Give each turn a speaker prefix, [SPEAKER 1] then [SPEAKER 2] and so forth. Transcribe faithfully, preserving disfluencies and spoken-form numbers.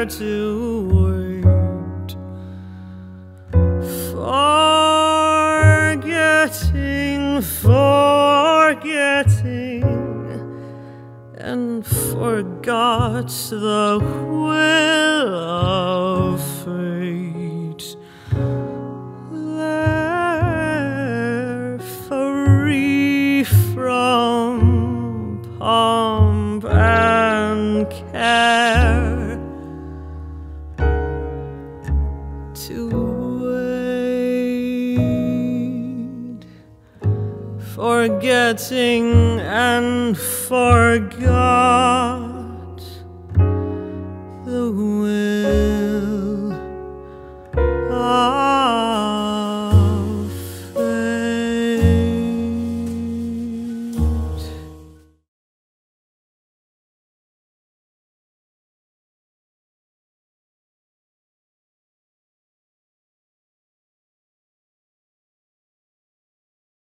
[SPEAKER 1] there to wait, forgetting, forgetting, and forgot the will of fate. There, free from pomp and care, to wait, forgetting and forgot